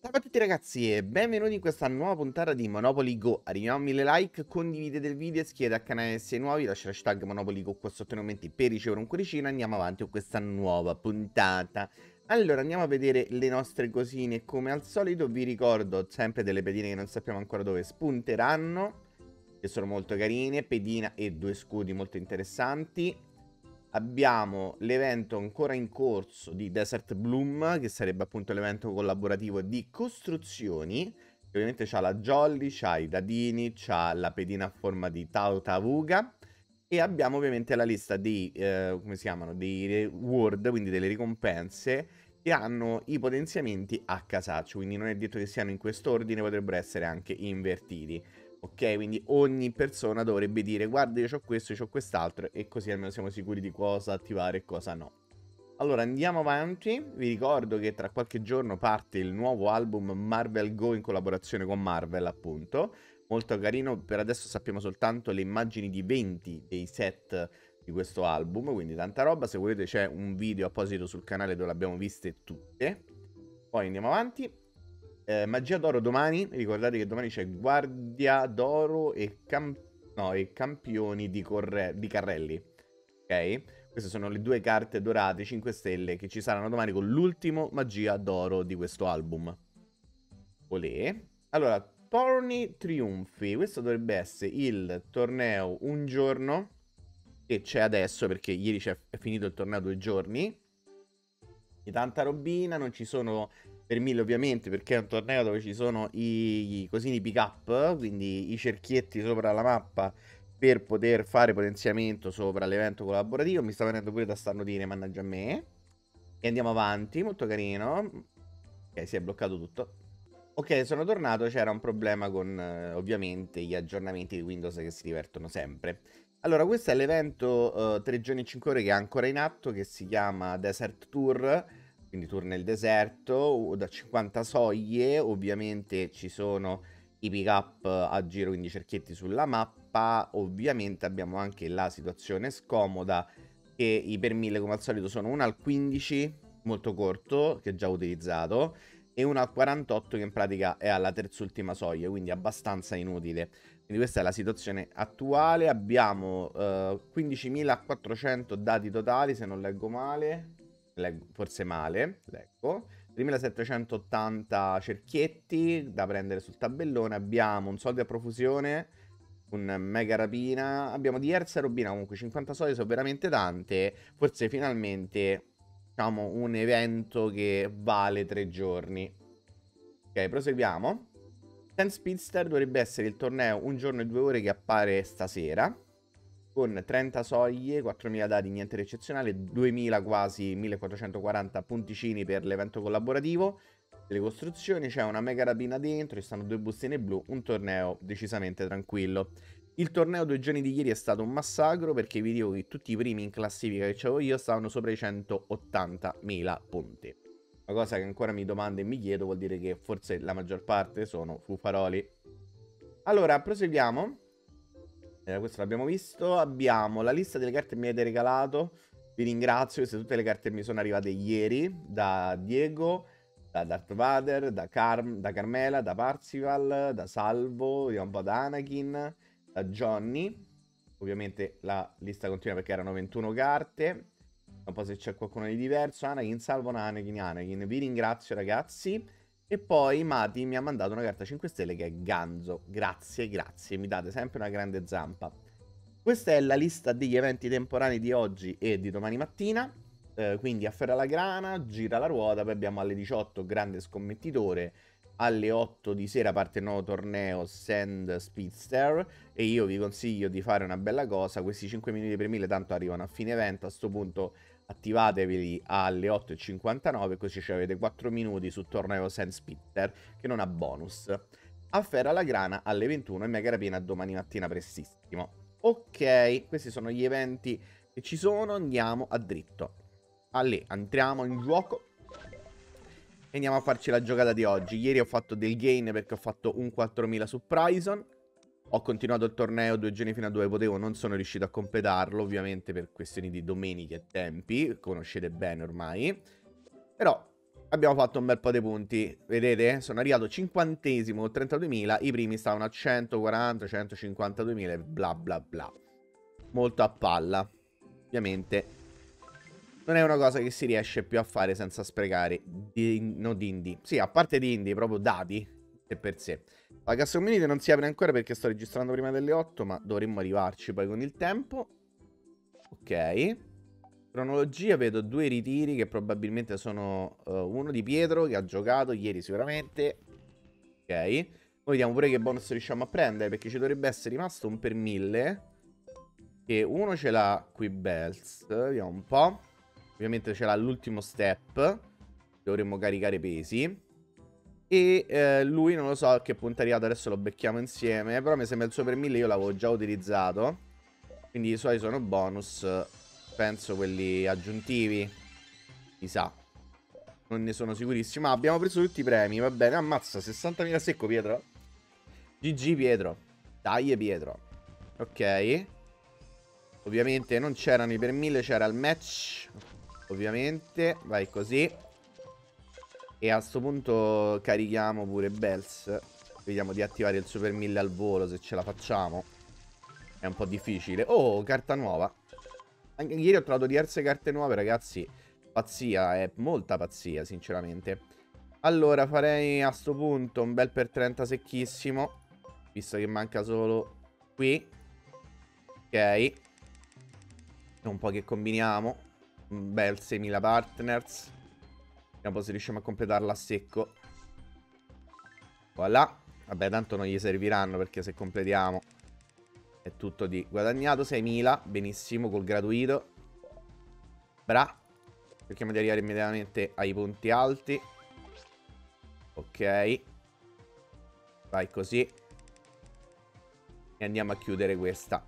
Ciao a tutti ragazzi e benvenuti in questa nuova puntata di Monopoly Go. Arriviamo a 1000 like, condividete il video, iscrivetevi al canale se nuovi, lasciate l'hashtag Monopoly Go qua sotto nei commenti per ricevere un cuoricino. Andiamo avanti con questa nuova puntata. Allora andiamo a vedere le nostre cosine. Come al solito vi ricordo sempre delle pedine che non sappiamo ancora dove spunteranno, che sono molto carine, pedina e due scudi molto interessanti. Abbiamo l'evento ancora in corso di Desert Bloom, che sarebbe appunto l'evento collaborativo di costruzioni, che ovviamente c'ha la Jolly, c'ha i dadini, c'ha la pedina a forma di Tautavuga, e abbiamo ovviamente la lista dei, come si chiamano, dei reward, quindi delle ricompense, che hanno i potenziamenti a casaccio, quindi non è detto che siano in quest'ordine, potrebbero essere anche invertiti. Ok, quindi ogni persona dovrebbe dire guarda io ho questo, io ho quest'altro e così almeno siamo sicuri di cosa attivare e cosa no. Allora andiamo avanti, vi ricordo che tra qualche giorno parte il nuovo album Marvel Go in collaborazione con Marvel appunto, molto carino, per adesso sappiamo soltanto le immagini di 20 dei set di questo album, quindi tanta roba, se volete c'è un video apposito sul canale dove le abbiamo viste tutte. Poi andiamo avanti. Magia d'oro domani, ricordate che domani c'è Guardia d'oro e, e Campioni di Carrelli, ok? Queste sono le due carte dorate 5 stelle che ci saranno domani con l'ultimo Magia d'oro di questo album. Olè. Allora, Torni Triunfi, questo dovrebbe essere il torneo un giorno, che c'è adesso perché ieri è finito il torneo 2 giorni. Di tanta robina, non ci sono per 1000 ovviamente perché è un torneo dove ci sono i cosini pick up, quindi i cerchietti sopra la mappa per poter fare potenziamento sopra l'evento collaborativo. Mi sta venendo pure da starnutire, mannaggia a me. E andiamo avanti, molto carino. Ok, si è bloccato tutto. Ok, sono tornato, c'era un problema con ovviamente gli aggiornamenti di Windows che si divertono sempre. Allora, questo è l'evento 3 giorni e 5 ore che è ancora in atto, che si chiama Desert Tour, quindi tour nel deserto, da 50 soglie, ovviamente ci sono i pick up a giro, quindi cerchietti sulla mappa, ovviamente abbiamo anche la situazione scomoda, che i per 1000 come al solito sono una al 15, molto corto, che già ho utilizzato, e una al 48 che in pratica è alla terzultima soglia, quindi abbastanza inutile. Quindi questa è la situazione attuale. Abbiamo 15.400 dati totali, se non leggo male. Forse male, leggo. 3.780 cerchietti da prendere sul tabellone. Abbiamo un soldo a profusione, un mega rapina. Abbiamo diverse robine, comunque 50 soldi sono veramente tante. Forse finalmente, diciamo, un evento che vale 3 giorni. Ok, proseguiamo. Ten Speedster dovrebbe essere il torneo un giorno e 2 ore che appare stasera, con 30 soglie, 4.000 dati, niente di eccezionale, 2.000 quasi, 1.440 punticini per l'evento collaborativo. Delle costruzioni, c'è una mega rapina dentro, ci stanno 2 bustine blu, un torneo decisamente tranquillo. Il torneo 2 giorni di ieri è stato un massacro perché vi dico che tutti i primi in classifica che avevo io stavano sopra i 180.000 punti. Una cosa che ancora mi domando e mi chiedo, vuol dire che forse la maggior parte sono fufaroli. Allora, proseguiamo. Questo l'abbiamo visto. Abbiamo la lista delle carte che mi avete regalato. Vi ringrazio, queste tutte le carte mi sono arrivate ieri da Diego, da Darth Vader, da Carmela, da Parzival, da Salvo, vediamo un po' da Anakin, da Johnny. Ovviamente la lista continua perché erano 21 carte. Un po' se c'è qualcuno di diverso. Anakin, Salvo, Anakin. Vi ringrazio ragazzi. E poi Mati mi ha mandato una carta 5 stelle che è Ganzo. Grazie, grazie, mi date sempre una grande zampa. Questa è la lista degli eventi temporanei di oggi e di domani mattina. Quindi afferra la grana, gira la ruota, poi abbiamo alle 18 grande scommettitore. Alle 8 di sera parte il nuovo torneo Sand Speedster e io vi consiglio di fare una bella cosa. Questi 5 minuti per 1000 tanto arrivano a fine evento, a sto punto attivatevi alle 8:59 così ci avete 4 minuti su torneo Sand Speedster che non ha bonus. Afferra la grana alle 21 e mega rapina domani mattina prestissimo. Ok, questi sono gli eventi che ci sono, andiamo a dritto. Allora, entriamo in gioco e andiamo a farci la giocata di oggi. Ieri ho fatto del gain perché ho fatto un 4000 su Prison. Ho continuato il torneo 2 giorni fino a dove potevo, non sono riuscito a completarlo, ovviamente per questioni di domeniche e tempi, conoscete bene ormai. Però Abbiamo fatto un bel po' di punti, vedete? Sono arrivato 50esimo con 32.000, i primi stavano a 140, 152.000 e bla bla bla. Molto a palla. Ovviamente non è una cosa che si riesce più a fare senza sprecare dindi. Sì, a parte dindi, proprio dati e per sé. La cassa community non si apre ancora perché sto registrando prima delle 8, ma dovremmo arrivarci poi con il tempo. Ok. Cronologia, vedo 2 ritiri che probabilmente sono uno di Pietro che ha giocato ieri sicuramente. Ok. Poi vediamo pure che bonus riusciamo a prendere perché ci dovrebbe essere rimasto un per 1000. Che uno ce l'ha qui Bells. Vediamo un po'. Ovviamente ce l'ha l'ultimo step. Dovremmo caricare pesi. E lui non lo so a che punto è arrivato. Adesso lo becchiamo insieme. Però mi sembra il suo per 1000 io l'avevo già utilizzato. Quindi i suoi sono bonus. Penso quelli aggiuntivi. Chissà. Non ne sono sicurissimo. Ma abbiamo preso tutti i premi. Va bene. Ammazza 60.000 secco Pietro. GG Pietro. Dai Pietro. Ok. Ovviamente non c'erano i per 1000, c'era il match. Ovviamente, vai così. E a sto punto carichiamo pure Bells. Vediamo di attivare il super 1000 al volo se ce la facciamo. È un po' difficile. Oh, carta nuova. Anche ieri ho trovato diverse carte nuove, ragazzi. Pazzia, è molta pazzia, sinceramente. Allora, farei a sto punto un bel per 30 secchissimo. Visto che manca solo qui. Ok. Un po' che combiniamo. Un bel 6.000 partners. Vediamo un po' se riusciamo a completarla a secco. Voilà. Vabbè, tanto non gli serviranno perché se completiamo è tutto di guadagnato. 6.000, benissimo, col gratuito. Bra. Cerchiamo di arrivare immediatamente ai punti alti. Ok. Vai così. E andiamo a chiudere questa.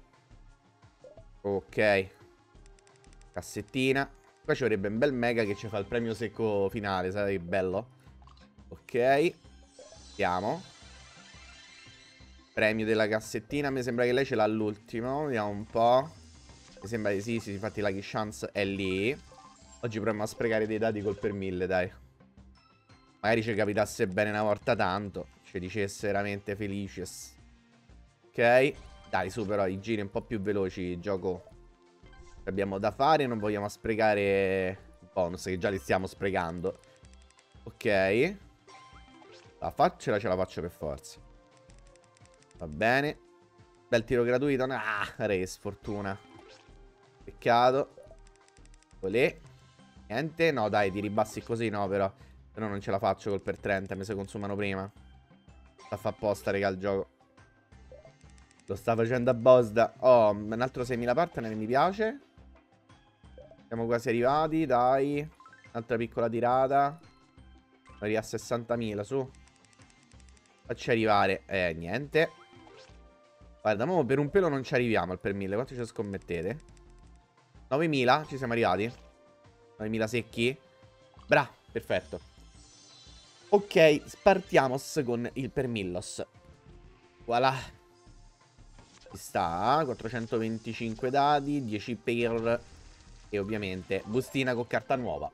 Ok. Cassettina. Qua ci vorrebbe un bel mega che ci fa il premio secco finale. Sai che bello? Ok. Vediamo. Premio della cassettina. Mi sembra che lei ce l'ha all'ultimo. Vediamo un po'. Mi sembra di sì. Sì, infatti la chance è lì. Oggi proviamo a sprecare dei dati col per 1000, dai. Magari ci capitasse bene una volta tanto. Ci dicesse veramente felices. Ok. Dai, su però i giri un po' più veloci. Gioco. Abbiamo da fare, non vogliamo sprecare bonus che già li stiamo sprecando. Ok. La faccela ce la faccio per forza. Va bene. Bel tiro gratuito. Ah, re, sfortuna. Peccato. Olè. Niente. No, dai, tiri bassi così no, però. Se no non ce la faccio col per 30, mi si consumano prima. Sta a fa apposta, raga, il gioco. Lo sta facendo a Bosda. Oh, un altro 6.000 partner mi piace. Siamo quasi arrivati, dai. Un'altra piccola tirata. Arriva a 60.000, su. Facci arrivare. Niente. Guarda, mo per un pelo non ci arriviamo al per 1000. Quanto ci scommettete? 9.000? Ci siamo arrivati? 9.000 secchi? Bra, perfetto. Ok, partiamo con il per 1000. Voilà. Ci sta. 425 dadi, 10 per... E ovviamente bustina con carta nuova.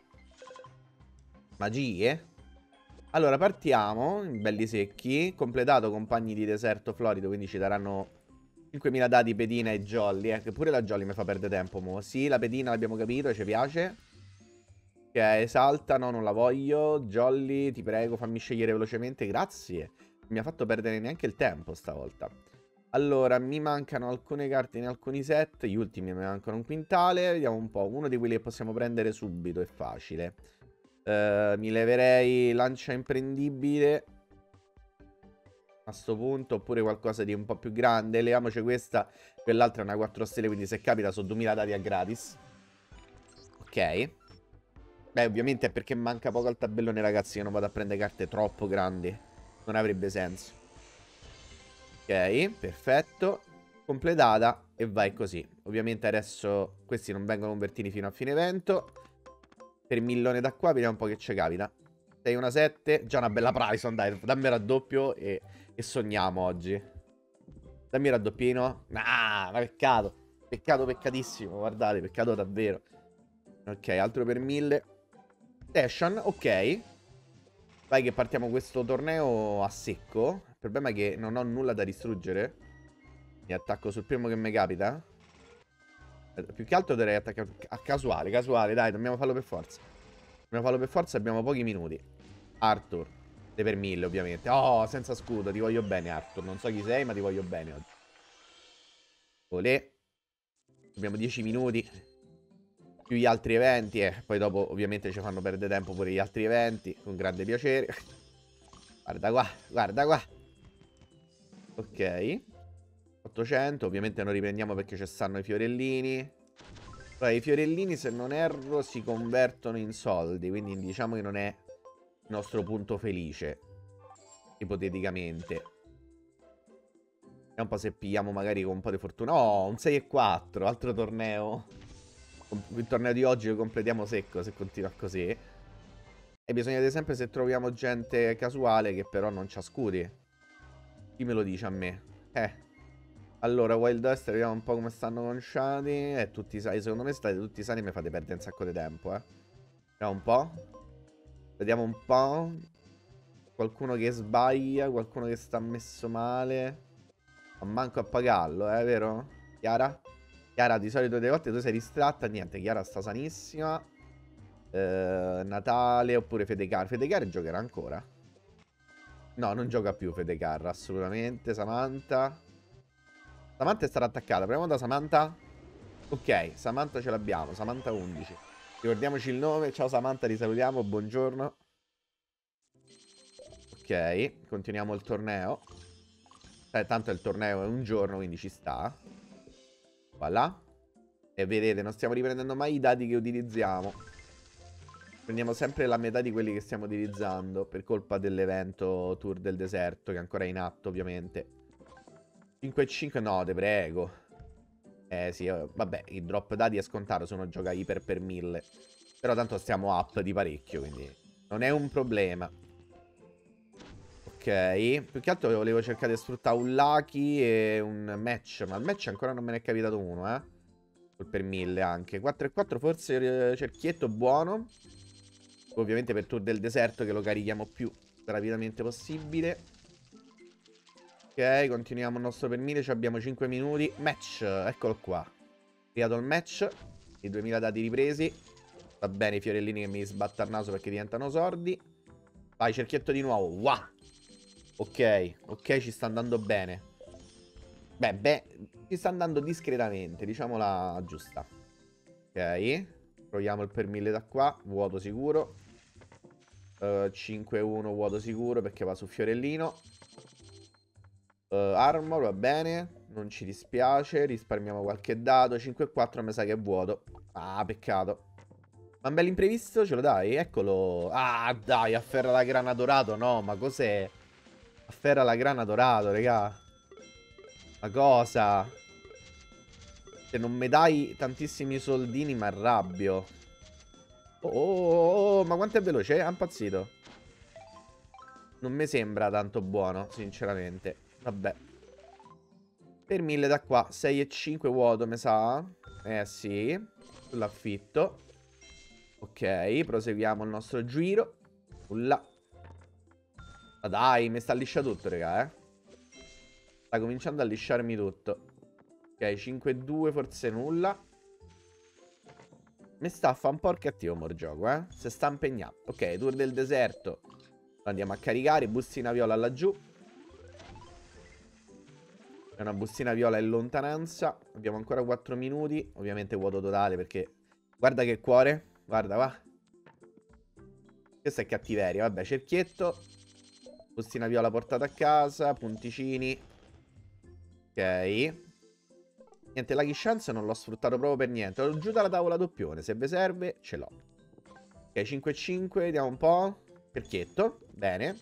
Magie. Allora partiamo, belli secchi. Completato compagni di deserto florido, quindi ci daranno 5.000 dadi pedina e jolly. Che pure la jolly mi fa perdere tempo mo. Sì, la pedina l'abbiamo capito, ci piace. Che esalta, no, non la voglio. Jolly, ti prego, fammi scegliere velocemente, grazie. Non mi ha fatto perdere neanche il tempo stavolta. Allora, mi mancano alcune carte in alcuni set. Gli ultimi mi mancano un quintale. Vediamo un po'. Uno di quelli che possiamo prendere subito, è facile. Mi leverei lancia imprendibile a sto punto, oppure qualcosa di un po' più grande. Leviamoci questa. Quell'altra è una 4 stelle, quindi se capita sono 2000 dati a gratis. Ok. Beh, ovviamente è perché manca poco al tabellone, ragazzi. Io non vado a prendere carte troppo grandi. Non avrebbe senso. Ok, perfetto. Completata e vai così. Ovviamente adesso questi non vengono convertiti fino a fine evento. Per 1.000.000 da qua, vediamo un po' che ci capita. 6, una 7. Già una bella price, dai. Dammi il raddoppio e sogniamo oggi. Dammi il raddoppino. Ah, ma peccato. Peccato, peccatissimo. Guardate, peccato davvero. Ok, altro per 1.000. Station, ok. Vai che partiamo questo torneo a secco. Il problema è che non ho nulla da distruggere. Mi attacco sul primo che mi capita. Più che altro dovrei attaccare a casuale, casuale, dai, dobbiamo farlo per forza. Dobbiamo farlo per forza, abbiamo pochi minuti. Arthur, de per 1000 ovviamente. Oh, senza scudo, ti voglio bene Arthur. Non so chi sei, ma ti voglio bene oggi. Olè. Abbiamo 10 minuti. Più gli altri eventi, poi dopo ovviamente ci fanno perdere tempo pure gli altri eventi. Con grande piacere. Guarda qua, guarda qua. Ok. 800, ovviamente non riprendiamo perché ci stanno i fiorellini. Allora, i fiorellini, se non erro, si convertono in soldi. Quindi diciamo che non è il nostro punto felice. Ipoteticamente. Vediamo un po' se pigliamo magari con un po' di fortuna. Oh, un 6-4, altro torneo. Il torneo di oggi lo completiamo secco se continua così. E bisogna vedere sempre se troviamo gente casuale che però non c'ha scudi. Chi me lo dice a me? Allora, Wild West, vediamo un po' come stanno conciati. Tutti sani. Secondo me state tutti sani e mi fate perdere un sacco di tempo, Vediamo un po'. Vediamo un po'. Qualcuno che sbaglia, qualcuno che sta messo male. Ma manco a pagarlo, vero? Chiara? Chiara, di solito delle volte tu sei distratta. Niente, Chiara sta sanissima. Natale oppure Fedecar. Fedecar giocherà ancora? No, non gioca più Fedecar, assolutamente. Samantha. Samantha è stata attaccata. Proviamo da Samantha. Ok, Samantha ce l'abbiamo. Samantha 11. Ricordiamoci il nome. Ciao Samantha, ti salutiamo. Buongiorno. Ok, continuiamo il torneo. Tanto il torneo è un giorno, quindi ci sta. Voilà. E vedete, non stiamo riprendendo mai i dati che utilizziamo. Prendiamo sempre la metà di quelli che stiamo utilizzando. Per colpa dell'evento Tour del Deserto, che ancora è in atto, ovviamente. 5-5, no, te prego. Sì, vabbè, il drop dati è scontato, sono gioca iper per 1000. Però tanto stiamo up di parecchio, quindi non è un problema. Ok, più che altro volevo cercare di sfruttare un Lucky e un match, ma il match ancora non me ne è capitato uno, Col per 1000 anche. 4-4 forse cerchietto buono. Ovviamente per Tour del Deserto che lo carichiamo più rapidamente possibile. Ok, continuiamo il nostro per 1000, abbiamo 5 minuti. Match, eccolo qua. Creato il match, i 2000 dati ripresi. Va bene i fiorellini che mi sbattono il naso perché diventano sordi. Vai, cerchietto di nuovo. Wow. Ok, ok, ci sta andando bene. Beh, ci sta andando discretamente, diciamola giusta. Ok, proviamo il per 1000 da qua, vuoto sicuro. 5-1 vuoto sicuro perché va su fiorellino. Armor, va bene. Non ci dispiace. Risparmiamo qualche dato. 5-4 mi sa che è vuoto. Ah, peccato. Ma un bel imprevisto ce lo dai? Eccolo. Ah, dai, afferra la grana dorato. No, ma cos'è? Afferra la grana dorato, raga. Ma cosa? Se non mi dai tantissimi soldini mi arrabbio. Oh, ma quanto è veloce? Ha impazzito. Non mi sembra tanto buono, sinceramente. Vabbè. Per 1000 da qua, 6,5 vuoto, mi sa. Sì. Sull'affitto. Ok, proseguiamo il nostro giro. Ulla. Ma dai, mi sta a lisciare tutto, raga, Sta cominciando a lisciarmi tutto. Ok, 5-2, forse nulla. Mi sta a fa un po' il cattivo morgioco, Si sta impegnando. Ok, tour del deserto. Andiamo a caricare, bustina viola laggiù. È una bustina viola in lontananza. Abbiamo ancora 4 minuti. Ovviamente vuoto totale perché... Guarda che cuore. Guarda, va. Questa è cattiveria. Vabbè, cerchietto. Bustina viola portata a casa. Punticini. Ok. Niente, Lucky Chance non l'ho sfruttato proprio per niente. Ho giù dalla tavola doppione. Se vi serve, ce l'ho. Ok, 5-5. Vediamo un po'. Cerchietto. Bene.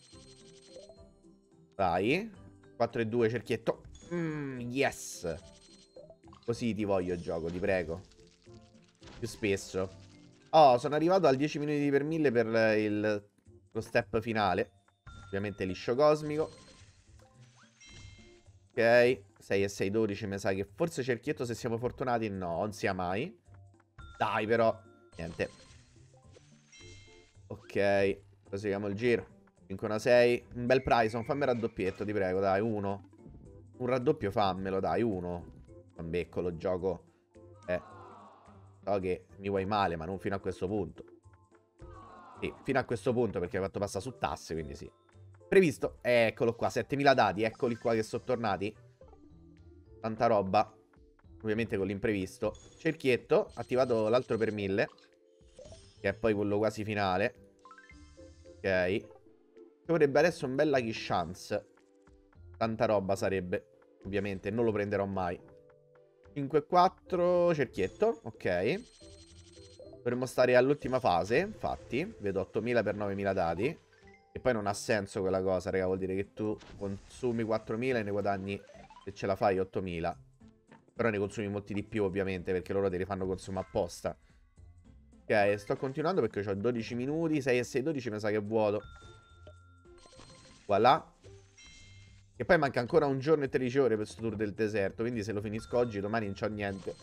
Vai. 4-2, cerchietto. Yes. Così ti voglio gioco, ti prego. Più spesso. Oh, sono arrivato al 10 minuti per 1000 per lo step finale. Ovviamente liscio cosmico. Ok. 6 e 6, 12 mi sa che forse cerchietto se siamo fortunati. No, non sia mai. Dai però. Niente. Ok. Proseguiamo il giro. 5, 1, 6. Un bel Prison, fammi raddoppietto, ti prego, dai, uno. Un raddoppio fammelo, dai, uno. Non becco, lo gioco. So che mi vuoi male, ma non fino a questo punto. Sì, fino a questo punto perché hai fatto passare su tasse, quindi sì. Previsto, eccolo qua, 7000 dati, eccoli qua che sono tornati. Tanta roba. Ovviamente con l'imprevisto. Cerchietto, attivato l'altro per 1000. Che è poi quello quasi finale. Ok. Ci vorrebbe adesso un bel Lucky Chance. Tanta roba sarebbe. Ovviamente, non lo prenderò mai. 5-4, cerchietto, ok. Dovremmo stare all'ultima fase, infatti. Vedo 8000 per 9000 dati. E poi non ha senso quella cosa, raga. Vuol dire che tu consumi 4000 e ne guadagni, se ce la fai, 8000. Però ne consumi molti di più, ovviamente, perché loro te li fanno consumare apposta. Ok, sto continuando perché ho 12 minuti. 6 e 6, 12 mi sa che è vuoto. Voilà. E poi manca ancora un giorno e 13 ore per questo tour del deserto. Quindi se lo finisco oggi, domani non c'ho niente.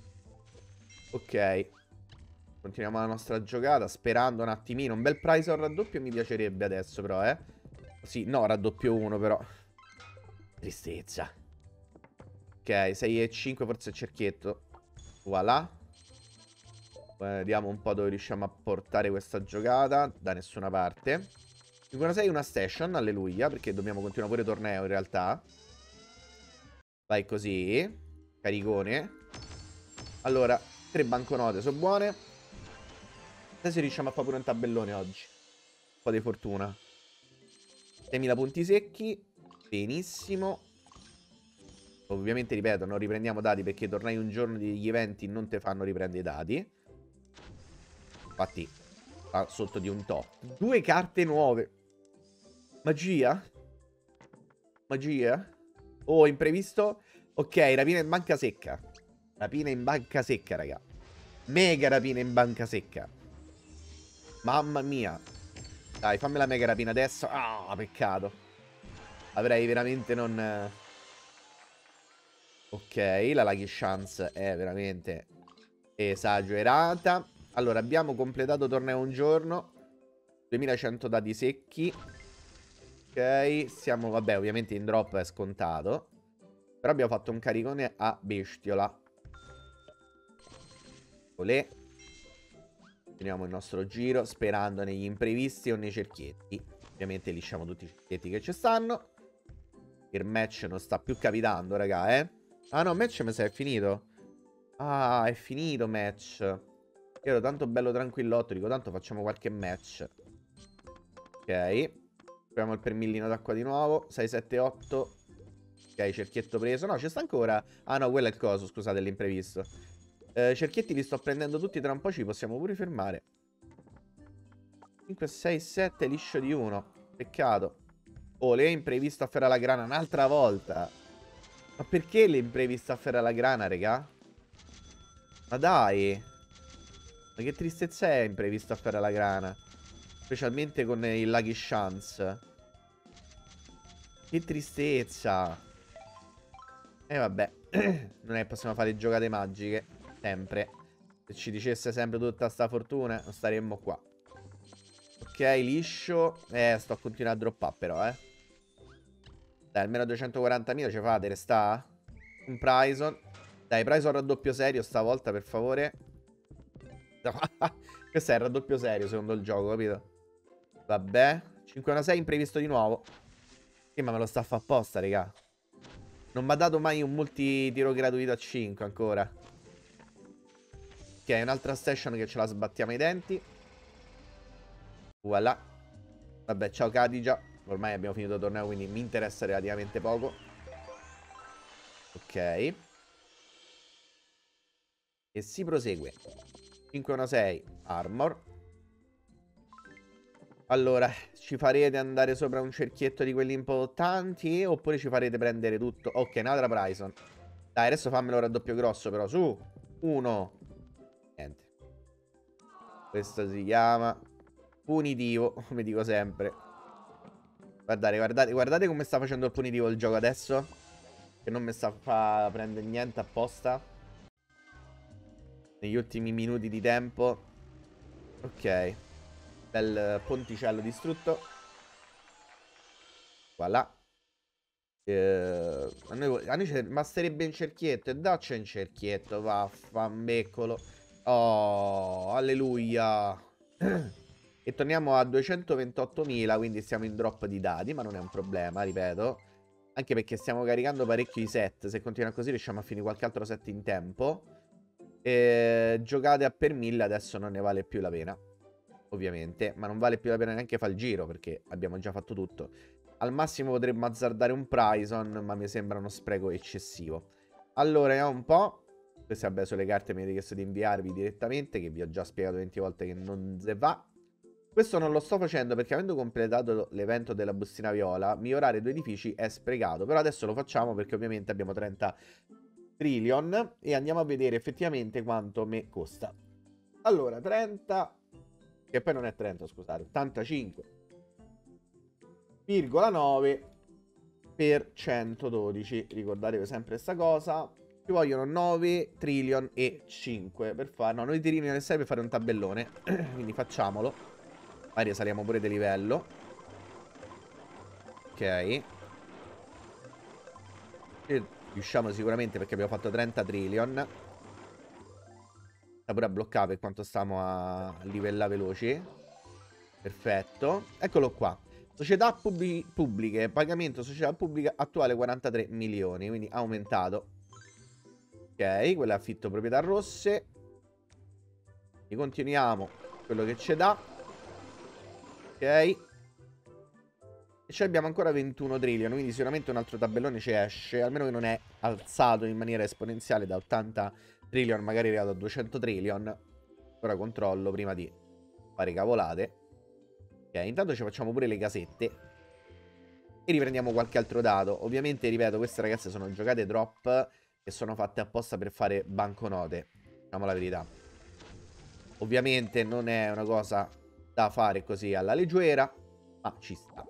Ok. Continuiamo la nostra giocata, sperando un attimino. Un bel prize al raddoppio mi piacerebbe adesso, però, eh. Sì, no, raddoppio 1, però. Tristezza. Ok, 6 e 5, forse il cerchietto. Voilà. Vediamo un po' dove riusciamo a portare questa giocata. Da nessuna parte. 5-6 una station, alleluia, perché dobbiamo continuare pure torneo in realtà. Vai così. Caricone. Allora, 3 banconote sono buone. Adesso riusciamo a fare pure un tabellone oggi. Un po' di fortuna. 6.000 punti secchi. Benissimo. Ovviamente, ripeto, non riprendiamo dati perché tornai un giorno degli eventi non te fanno riprendere i dati. Infatti, sta sotto di un top. 2 carte nuove. Magia? Magia? Oh, imprevisto? Ok, rapina in banca secca. Rapina in banca secca, raga. Mega rapina in banca secca. Mamma mia. Dai, fammi la mega rapina adesso. Ah, peccato. Avrei veramente non... Ok, la Lucky Chance è veramente esagerata. Allora, abbiamo completato torneo un giorno. 2100 dati secchi. Ok, siamo... Vabbè, ovviamente in drop è scontato. Però abbiamo fatto un caricone a bestiola. Olè. Finiamo il nostro giro sperando negli imprevisti o nei cerchietti. Ovviamente lisciamo tutti i cerchietti che ci stanno. Il match non sta più capitando, raga, eh. Ah no, match mi sa è finito. Ah, è finito match. Io ero tanto bello tranquillotto, dico tanto facciamo qualche match. Ok. Proviamo il permillino d'acqua di nuovo. 6, 7, 8. Ok, cerchietto preso. No, ci sta ancora. Ah no, quello è il coso, scusate, l'imprevisto. Cerchietti li sto prendendo tutti, tra un po' ci possiamo pure fermare. 5, 6, 7, liscio di 1. Peccato. Oh, le imprevisto a ferra la grana un'altra volta. Ma perché le imprevisto a ferra la grana, regà? Ma dai. Ma che tristezza è imprevisto a ferra la grana? Specialmente con il Lucky Chance. Che tristezza. E vabbè. Non è che possiamo fare giocate magiche. Sempre. Se ci dicesse sempre tutta sta fortuna, non staremmo qua. Ok, liscio. Sto continuando a droppare però, eh. Dai, almeno 240.000 ci fate, resta? Un Prison. Dai, Prison raddoppio serio stavolta, per favore. Questo è il raddoppio serio, secondo il gioco, capito? Vabbè. 5-1-6 imprevisto di nuovo. Sì, ma me lo sta a fa apposta, raga. Non mi ha dato mai un multi tiro gratuito a 5 ancora. Ok, un'altra station che ce la sbattiamo ai denti. Voilà. Vabbè, ciao Kadigia. Ormai abbiamo finito il torneo, quindi mi interessa relativamente poco. Ok. E si prosegue. 5-1-6 Armor. Allora, ci farete andare sopra un cerchietto di quelli importanti oppure ci farete prendere tutto? Ok, un'altra Bryson. Dai, adesso fammelo raddoppio grosso però, su. 1. Niente. Questo si chiama punitivo, come dico sempre. Guardate, guardate, guardate come sta facendo il punitivo il gioco adesso. Che non mi sta a prendere niente apposta. Negli ultimi minuti di tempo. Ok. Bel ponticello distrutto. Voilà. A noi basterebbe un cerchietto. E dacci un cerchietto, vaffanbeccolo. Oh, alleluia. E torniamo a 228.000, quindi siamo in drop di dadi, ma non è un problema, ripeto. Anche perché stiamo caricando parecchio i set. Se continua così riusciamo a finire qualche altro set in tempo. Giocate a per 1000 adesso non ne vale più la pena, ovviamente. Ma non vale più la pena neanche fare il giro, perché abbiamo già fatto tutto. Al massimo potremmo azzardare un Prison, ma mi sembra uno spreco eccessivo. Allora, vediamo un po'. Queste vabbè sono le carte che mi avete chiesto di inviarvi direttamente, che vi ho già spiegato 20 volte che non se va. Questo non lo sto facendo perché avendo completato l'evento della bustina viola, migliorare 2 edifici è sprecato. Però adesso lo facciamo perché ovviamente abbiamo 30 trillion e andiamo a vedere effettivamente quanto me costa. Allora, 30, che poi non è 30, scusate, 85,9 per 112. Ricordatevi sempre questa cosa. Ci vogliono 9 trillion e 5 per fare... No, 9 trillion e 6 per fare un tabellone. Quindi facciamolo. Magari saliamo pure di livello. Ok. E riusciamo sicuramente perché abbiamo fatto 30 trillion. Sta pure a bloccare per quanto stiamo a livellare veloci. Perfetto. Eccolo qua. Società pubbliche. Pagamento società pubblica attuale 43 milioni. Quindi aumentato. Ok, quello è affitto proprietà rosse. E continuiamo quello che ci dà. Ok. E ci abbiamo ancora 21 trillion. Quindi sicuramente un altro tabellone ci esce. Almeno che non è alzato in maniera esponenziale da 80 trillion. Magari è arrivato a 200 trillion. Ora controllo prima di fare cavolate. Ok, intanto ci facciamo pure le casette. E riprendiamo qualche altro dato. Ovviamente, ripeto, queste ragazze sono giocate drop che sono fatte apposta per fare banconote. Diciamo la verità. Ovviamente non è una cosa da fare così alla leggera, ma ci sta.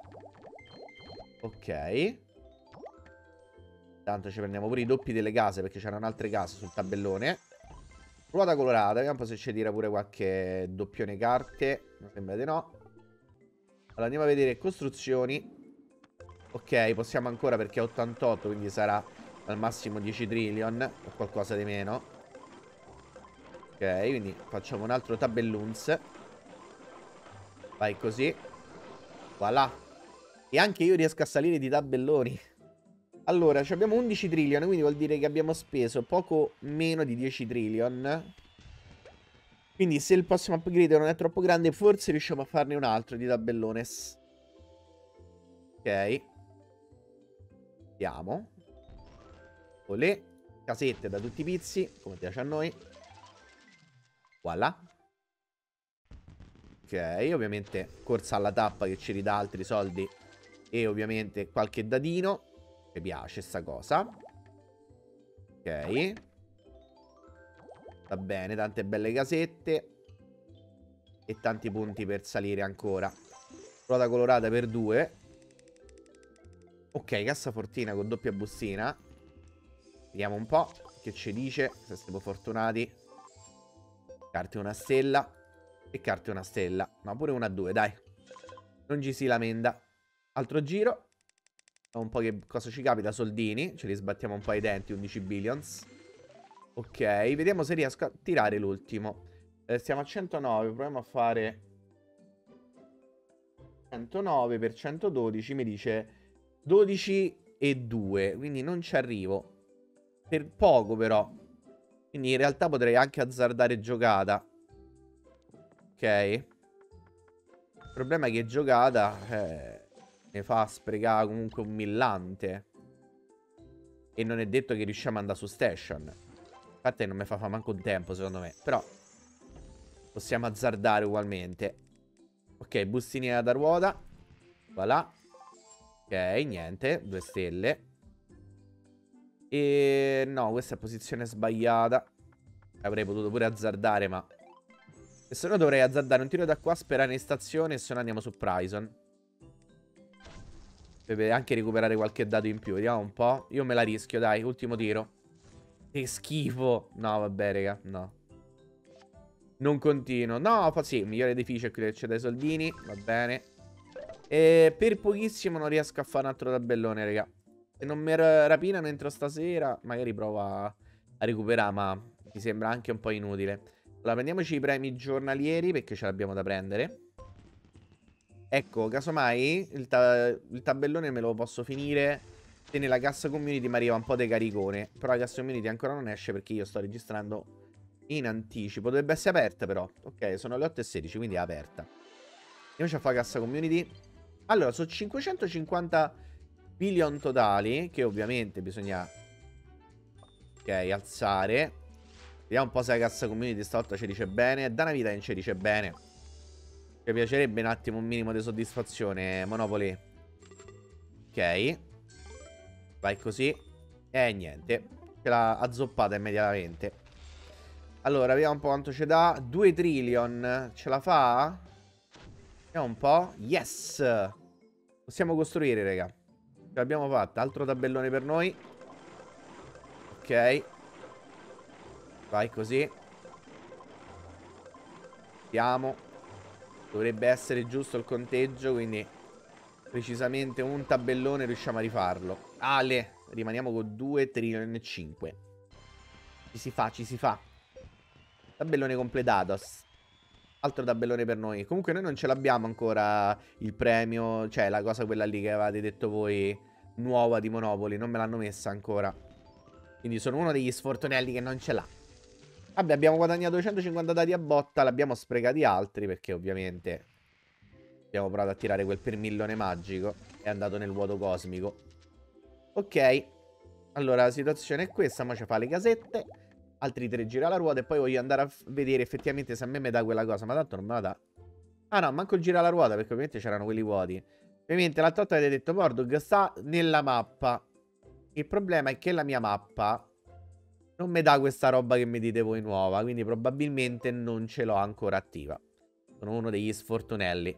Ok. Tanto ci prendiamo pure i doppi delle case perché c'erano altre case sul tabellone. Ruota colorata, vediamo un po' se ci tira pure qualche doppione carte. Mi sembra di no. Allora andiamo a vedere costruzioni. Ok, possiamo ancora perché è 88, quindi sarà al massimo 10 trillion o qualcosa di meno. Ok, quindi facciamo un altro tabelluns. Vai così. Voilà. E anche io riesco a salire di tabelloni. Allora, abbiamo 11 trillion, quindi vuol dire che abbiamo speso poco meno di 10 trillion. Quindi se il prossimo upgrade non è troppo grande, forse riusciamo a farne un altro di tabellones. Ok. Andiamo. Olè. Casette da tutti i pizzi, come piace a noi. Voilà. Ok, ovviamente corsa alla tappa che ci ridà altri soldi. E ovviamente qualche dadino. Mi piace sta cosa. Ok. Va bene, tante belle casette. E tanti punti per salire ancora. Ruota colorata per 2. Ok, cassafortina con doppia bustina. Vediamo un po' che ci dice. Se siamo fortunati. Carte una stella. E carte una stella. Ma pure una a 2, dai. Non ci si lamenta. Altro giro. Vediamo un po' che cosa ci capita. Soldini. Ce li sbattiamo un po' ai denti. 11 billions. Ok, vediamo se riesco a tirare l'ultimo. Stiamo a 109. Proviamo a fare 109 per 112. Mi dice 12 e 2. Quindi non ci arrivo. Per poco però. Quindi in realtà potrei anche azzardare giocata. Ok. Il problema è che giocata ne fa sprecare comunque un millante. E non è detto che riusciamo ad andare su station. Infatti non mi fa manco un tempo secondo me. Però possiamo azzardare ugualmente. Ok, bustinina da ruota. Voilà. Ok, niente, 2 stelle. E no, questa è posizione sbagliata. Avrei potuto pure azzardare, ma e se no dovrei azzardare un tiro da qua, sperare in stazione e se no andiamo su Prison. Per anche recuperare qualche dato in più. Vediamo un po'. Io me la rischio, dai, ultimo tiro. Che schifo. No, vabbè, raga, no. Non continuo. No, fa sì, migliore edificio è qui che c'è dai soldini. Va bene. E per pochissimo non riesco a fare un altro tabellone, raga. Se non mi rapinano entro stasera, magari provo a recuperare, ma mi sembra anche un po' inutile. Allora, prendiamoci i premi giornalieri, perché ce l'abbiamo da prendere. Ecco, casomai il tabellone me lo posso finire se nella cassa community mi arriva un po' di caricone. Però la cassa community ancora non esce perché io sto registrando in anticipo. Dovrebbe essere aperta però. Ok, sono le 8:16, quindi è aperta. Andiamoci a fare cassa community. Allora, sono 550 billion totali, che ovviamente bisogna, ok, alzare. Vediamo un po' se la cassa community stavolta ci dice bene. Da una vita non ci dice bene. Mi piacerebbe un attimo un minimo di soddisfazione, Monopoli. Ok. Vai così. E niente. Ce l'ha azzoppata immediatamente. Allora, vediamo un po' quanto ci dà. 2 trillion. Ce la fa? Vediamo un po'. Yes! Possiamo costruire, raga. Ce l'abbiamo fatta. Altro tabellone per noi. Ok. Vai così. Vediamo. Dovrebbe essere giusto il conteggio, quindi precisamente un tabellone riusciamo a rifarlo. Ale, rimaniamo con 2 trillion e 5. Ci si fa, ci si fa. Tabellone completato. Altro tabellone per noi. Comunque noi non ce l'abbiamo ancora il premio, cioè la cosa quella lì che avevate detto voi, nuova di Monopoli. Non me l'hanno messa ancora. Quindi sono uno degli sfortunelli che non ce l'ha. Vabbè, abbiamo guadagnato 250 dati a botta, l'abbiamo sprecati altri perché ovviamente abbiamo provato a tirare quel permillone magico. È andato nel vuoto cosmico. Ok. Allora la situazione è questa. Ma ci fa le casette. Altri 3 gira la ruota. E poi voglio andare a vedere effettivamente se a me mi dà quella cosa. Ma tanto non me la dà. Ah no, manco il gira la ruota perché ovviamente c'erano quelli vuoti. Ovviamente l'altra volta avete detto Mordog sta nella mappa. Il problema è che la mia mappa non mi dà questa roba che mi dite voi nuova. Quindi probabilmente non ce l'ho ancora attiva. Sono uno degli sfortunelli.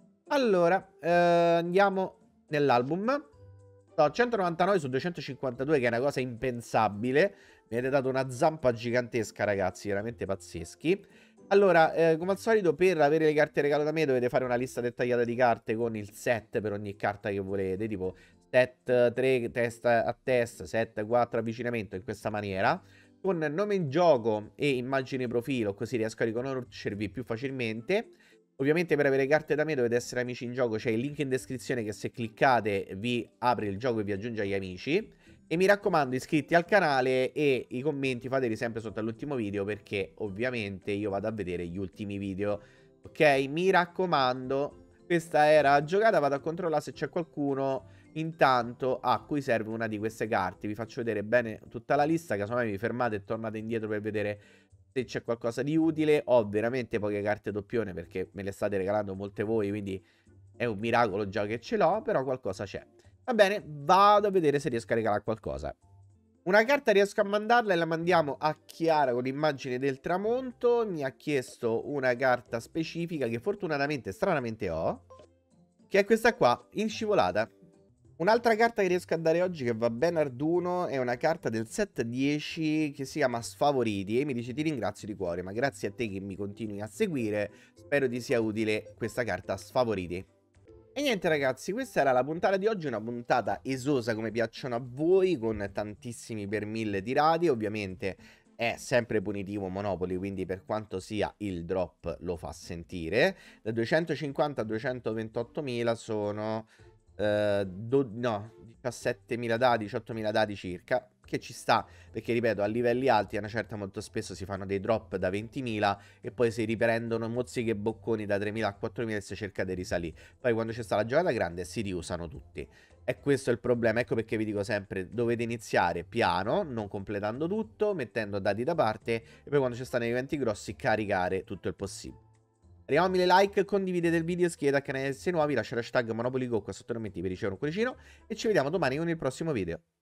Allora, andiamo nell'album. Sto a 199 su 252, che è una cosa impensabile. Mi avete dato una zampa gigantesca, ragazzi, veramente pazzeschi. Allora, come al solito, per avere le carte regalo da me dovete fare una lista dettagliata di carte con il set per ogni carta che volete. Tipo set 3 testa a testa, set 4 avvicinamento, in questa maniera. Con nome in gioco e immagine profilo, così riesco a riconoscervi più facilmente. Ovviamente per avere carte da me dovete essere amici in gioco. C'è il link in descrizione che se cliccate vi apre il gioco e vi aggiunge agli amici. E mi raccomando, iscritti al canale e i commenti fateli sempre sotto all'ultimo video, perché ovviamente io vado a vedere gli ultimi video. Ok? Mi raccomando, questa era la giocata, vado a controllare se c'è qualcuno intanto a cui serve una di queste carte. Vi faccio vedere bene tutta la lista, casomai vi fermate e tornate indietro per vedere se c'è qualcosa di utile. Ho veramente poche carte doppione perché me le state regalando molte voi, quindi è un miracolo già che ce l'ho, però qualcosa c'è. Va bene, vado a vedere se riesco a regalare qualcosa. Una carta riesco a mandarla e la mandiamo a Chiara con l'immagine del tramonto. Mi ha chiesto una carta specifica che fortunatamente, stranamente ho, che è questa qua, in scivolata. Un'altra carta che riesco a dare oggi che va ben Arduino è una carta del set 10 che si chiama Sfavoriti e mi dice ti ringrazio di cuore, ma grazie a te che mi continui a seguire, spero ti sia utile questa carta Sfavoriti. E niente ragazzi, questa era la puntata di oggi, una puntata esosa come piacciono a voi, con tantissimi per 1000 tirati, ovviamente è sempre punitivo Monopoli, quindi per quanto sia il drop lo fa sentire. Da 250 a 228.000 sono... no, 17.000 dati, 18.000 dati circa, che ci sta, perché ripeto, a livelli alti a una certa molto spesso si fanno dei drop da 20.000 e poi si riprendono mozziche e bocconi da 3.000 a 4.000 e si cerca di risalire. Poi quando c'è sta la giocata grande si riusano tutti. E questo è il problema, ecco perché vi dico sempre, dovete iniziare piano, non completando tutto, mettendo dati da parte e poi quando ci stanno eventi grossi caricare tutto il possibile. Arriviamo a 1000 like, condividete il video, iscrivetevi al canale se nuovi, lasciate hashtag MonopolyGo qua sotto nei commenti per ricevere un cuoricino e ci vediamo domani con il prossimo video.